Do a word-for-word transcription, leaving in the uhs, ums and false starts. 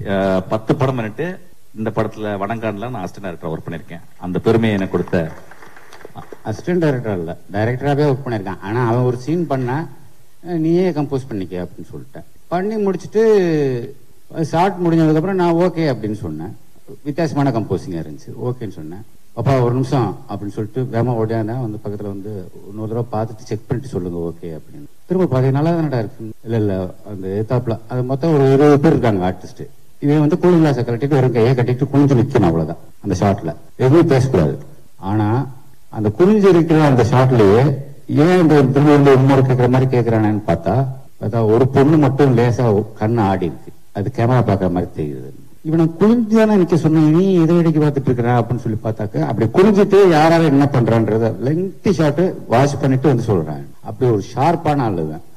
பத்து படம் பண்ணிட்டு இந்த படத்துல வடங்காடுல நான் அசிஸ்டன்ட் டைரக்டர் ஒர்க் பண்ணிருக்கேன். அந்த பெருமையை எனக்கு கொடுத்த அசிஸ்டன்ட் டைரக்டர் இல்ல, டைரக்டராகவே ஒர்க் பண்ணிருக்கான். ஆனா அவன் ஒரு சீன் பண்ணா நீயே கம்போஸ் பண்ணிக்க அப்படின்னு சொல்லிட்டேன். பண்ணி முடிச்சுட்டு ஷார்ட் முடிஞ்சதுக்கு அப்புறம் நான் ஓகே அப்படின்னு சொன்னேன். வித்தியாசமான கம்போசிங்கா இருந்துச்சு, ஓகேன்னு சொன்னேன். அப்பா ஒரு நிமிஷம் அப்படின்னு சொல்லிட்டு வேமா ஓடியாந்தா வந்து பக்கத்துல வந்து இன்னொரு தடவை பார்த்துட்டு செக் பண்ணிட்டு சொல்லுங்க ஓகே அப்படின்னு. திரும்ப பாத்தீங்க நல்லா தானடா இருக்கு. இல்ல இல்ல அந்த ஏத்தாப்புல அது மொத்தம் ஒரு இருபது பேர் இருக்காங்க ஆர்டிஸ்ட். இவன் வந்து கூலிங் கிளாஸை கட்டிட்டு வெறும் கையை கட்டிட்டு குனிஞ்சு நிக்கணும், அவ்வளவுதான் அந்த ஷாட்ல. எதுவுமே பேசக்கூடாது. ஆனா அந்த குனிஞ்சு இருக்கிற அந்த ஷாட்லயே ஏன் இந்த திரும்ப இன்னொரு கேட்கற மாதிரி கேட்கிறானு பார்த்தா பார்த்தா ஒரு பொண்ணு மட்டும் லேசா கண்ணு ஆடி இருக்கு. அது கேமரா பாக்குற மாதிரி தெரியுது. இவனை குளிஞ்சுதானே நிக்க சொன்ன, நீ இதை வேடிக்கை பார்த்துட்டு இருக்கிற அப்படின்னு சொல்லி பார்த்தாக்க அப்படி குளிஞ்சிட்டு யாரால என்ன பண்றான்றத லெங்தி ஷாட்டு வாஷ் பண்ணிட்டு வந்து சொல்றான். அப்படி ஒரு ஷார்ப்பான ஆளுதான்.